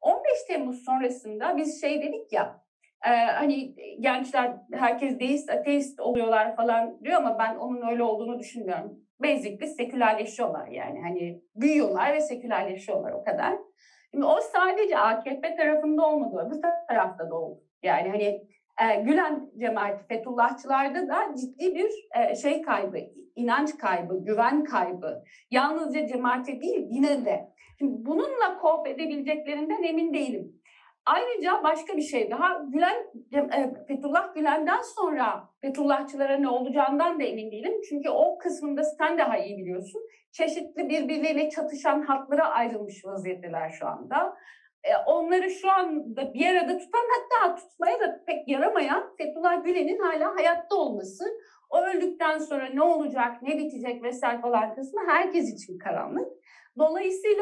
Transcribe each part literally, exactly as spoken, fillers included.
on beş Temmuz sonrasında biz şey dedik ya, e, hani gençler herkes deist, ateist oluyorlar falan diyor ama ben onun öyle olduğunu düşünmüyorum. Basically sekülerleşiyorlar yani. Hani büyüyorlar ve sekülerleşiyorlar o kadar. Şimdi o sadece A K P tarafında olmadı, bu tarafta da oldu. Yani hani e, Gülen cemaati, Fethullahçılarda da ciddi bir e, şey kaybı, inanç kaybı, güven kaybı. Yalnızca cemaate değil, yine de. Şimdi bununla cope edebileceklerinden emin değilim. Ayrıca başka bir şey daha, Gülen, e, Fethullah Gülen'den sonra Fethullahçılara ne olacağından da emin değilim. Çünkü o kısmında sen daha iyi biliyorsun. Çeşitli birbirleriyle çatışan hatlara ayrılmış vaziyetteler şu anda. E, onları şu anda bir arada tutan, hatta tutmaya da pek yaramayan Fethullah Gülen'in hala hayatta olması, o öldükten sonra ne olacak, ne bitecek vesaire falan kısmı herkes için karanlık. Dolayısıyla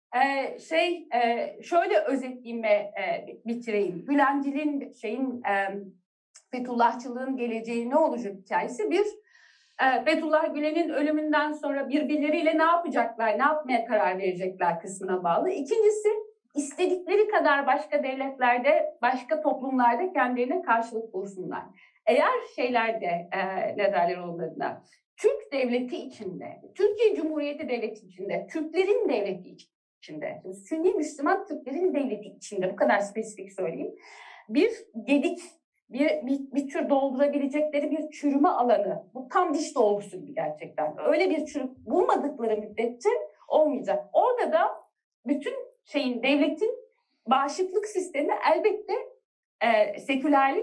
e, şey e, şöyle özetleyeyim ve e, bitireyim. Gülenciliğin, şeyin, e, Fethullahçılığın geleceği ne olacak hikayesi. Bir, e, Fethullah Gülen'in ölümünden sonra birbirleriyle ne yapacaklar, ne yapmaya karar verecekler kısmına bağlı. İkincisi, istedikleri kadar başka devletlerde, başka toplumlarda kendilerine karşılık bulsunlar. Eğer şeylerde, e, ne derler onlarına, Türk devleti içinde, Türkiye Cumhuriyeti devleti içinde, Türklerin devleti içinde, Sünni Müslüman Türklerin devleti içinde, bu kadar spesifik söyleyeyim, bir gedik, bir, bir, bir tür doldurabilecekleri bir çürüme alanı, bu tam diş dolgusu gibi gerçekten, öyle bir çürük bulmadıkları müddetçe olmayacak. Orada da bütün şeyin, devletin bağışıklık sistemi elbette e, sekülerlik,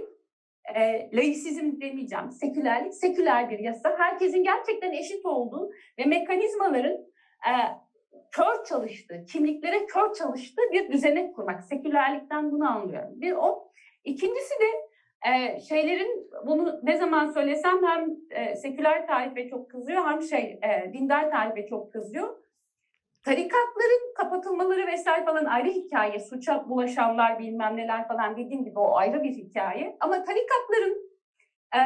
e, laisizm demeyeceğim, sekülerlik, seküler bir yasa, herkesin gerçekten eşit olduğu ve mekanizmaların e, kör çalıştığı, kimliklere kör çalıştığı bir düzenek kurmak. Sekülerlikten bunu anlıyorum. Bir o. İkincisi de e, şeylerin, bunu ne zaman söylesem hem e, seküler tarife çok kızıyor, hem şey e, dindar tarife çok kızıyor. Tarikatların kapatılmaları vesaire falan ayrı hikaye. Suça bulaşanlar bilmem neler falan, dediğim gibi o ayrı bir hikaye. Ama tarikatların e,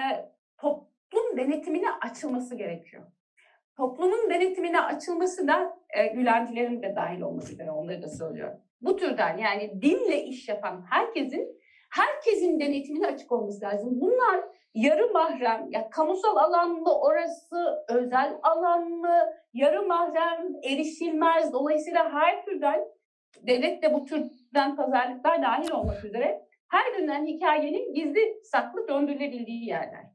toplum denetimine açılması gerekiyor. Toplumun denetimine açılması da e, Gülencilerin de dahil olması üzere, onları da söylüyorum. Bu türden, yani dinle iş yapan herkesin, herkesin denetimine açık olması lazım. Bunlar yarı mahrem, ya kamusal alan mı orası, özel alan mı, yarı mahrem, erişilmez. Dolayısıyla her türden, devlet de bu türden pazarlıklar dahil olmak üzere, her dönem hikayenin gizli saklı döndürülebildiği yerler.